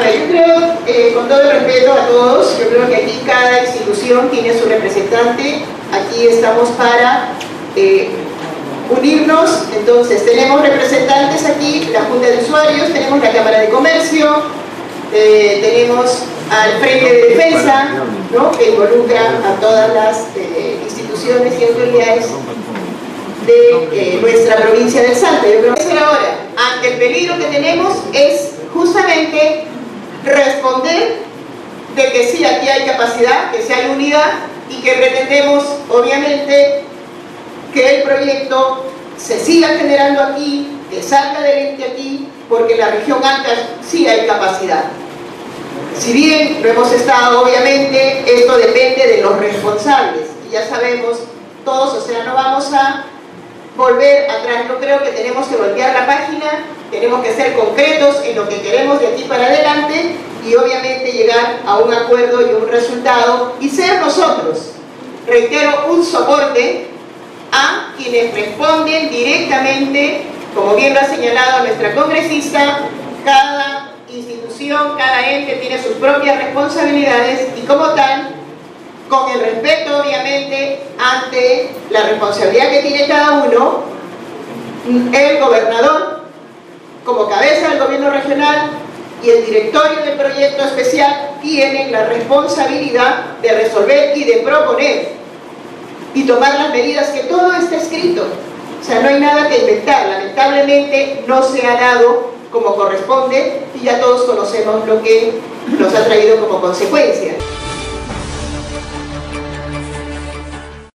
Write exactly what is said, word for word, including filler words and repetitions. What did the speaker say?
ver, yo creo, eh, con todo el respeto a todos, yo creo que aquí cada institución tiene su representante. Aquí estamos para eh, unirnos. Entonces tenemos representantes aquí, la Junta de Usuarios, tenemos la Cámara de Comercio, eh, tenemos al Frente de Defensa, ¿no?, que involucra a todas las eh, instituciones y autoridades de eh, nuestra provincia del Salta. Yo creo que ahora, ante el peligro que tenemos, es justamente responder de que sí, aquí hay capacidad, que sí hay unidad y que pretendemos, obviamente, que el proyecto se siga generando aquí, que salga adelante aquí, porque en la región Ancash sí hay capacidad. Si bien lo hemos estado, obviamente, esto depende de los responsables, y ya sabemos todos, o sea, no vamos a volver atrás. Yo creo que tenemos que voltear la página, tenemos que ser concretos en lo que queremos de aquí para adelante y obviamente llegar a un acuerdo y un resultado y ser nosotros, reitero, un soporte a quienes responden directamente, como bien lo ha señalado nuestra congresista. Cada institución, cada ente tiene sus propias responsabilidades y como tal, con el respeto obviamente ante la responsabilidad que tiene cada uno, el gobernador como cabeza del gobierno regional y el directorio del proyecto especial tienen la responsabilidad de resolver y de proponer y tomar las medidas, que todo está escrito. O sea, no hay nada que inventar. Lamentablemente no se ha dado como corresponde y ya todos conocemos lo que nos ha traído como consecuencia.